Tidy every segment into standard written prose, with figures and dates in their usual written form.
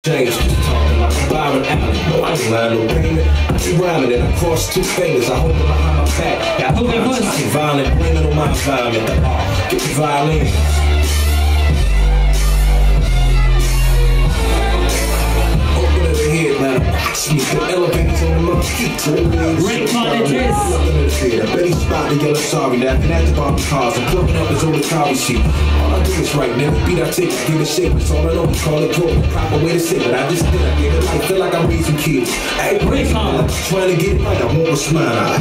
James talking like Byron Allen. No, I ain't lying, no payment. I be rhyming and I cross two fingers. I hold it behind my back. Got violent, blame it on my environment. The get the violin. Open up the head, now box me. The elevators on the monkey. Raykon it is. I bet he spot the yellow sorry. Laughing at the Barbie cars. I'm plugging up his old car seat. All I do is right, never beat, I take it, give it shape. It's all I know, we call it cool. Proper way to say it, I just did. I gave it life, feel like I'm raising kids. I ain't Raykon, trying to get it right, I want a smile.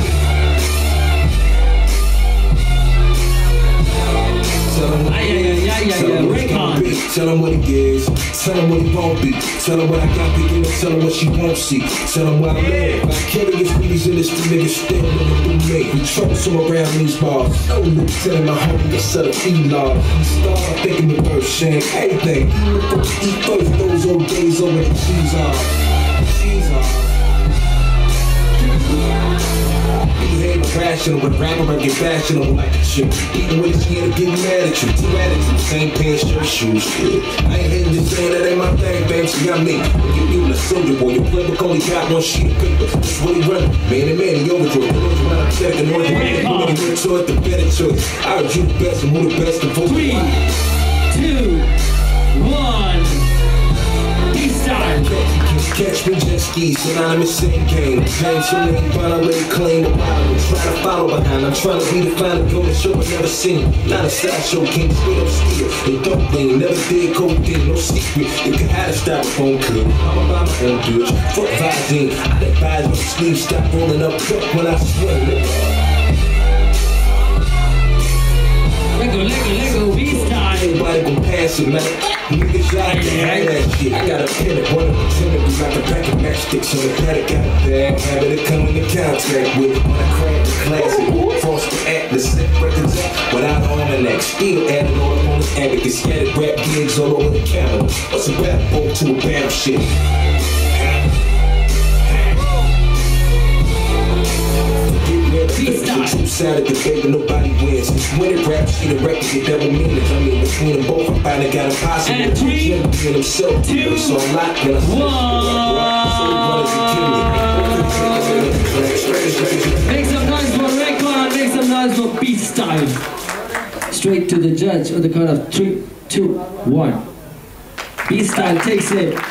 Raykon. Tell him what he is, tell him what he won't be. Tell him what I got to give, tell him what she won't see. Tell him what I live. I carry his movies in this niggas still living through me. We troublesome around these bars. No look, telling my homie to set a E-law. He started thinking the first, saying everything. Eat first, those old days over the cheese off. Cheese off. Rational, but rapper I get fashionable like a chick. Even when it's here to get mad at you, two attitudes, same pants, shirt, shoes. I ain't hitting just saying that ain't my thing, babe. So got me. You a soldier boy, your playbook only got one sheet of paper. That's what he running. Man, he overjoyed. The Lord's when I'm checking on the way. When he went toward the better choice. I heard you the best and who the best of both. 3, 2, 1. Beastyle. Catch me jet skis, synonymous same game. James so many, but I already claim the bottom. Try to follow behind, I'm trying to redefine the golden show I never seen. Not a sideshow, king, straight up steel. They don't lean, never did codeine, no secret. You can hide a styrofoam could. I'm about my own bitch, fuck Visine. I advise no sleeve, stop rolling up quick when I swear. Lego, Beastyle. Everybody gon' pass it, man. Niggas like that shit. I got a pen and one of the timidly like a pack of matchsticks on the paddock. Got a bad habit of coming in contact with when I crack the classic. Frost the Atlas, set records up without almanac. Still adding all up on the advocate. Scattered rap gigs all over the camera. What's a rap boat to a bam shit? Two-sided debate, but nobody wins. When it raps, she the record, the devil meanings. I mean, between them both, I finally got impossible. And 3, 2, 1. Make some noise for Raykon, make some noise for Beastyle. Straight to the judge on the count of 3, 2, 1. Beastyle takes it.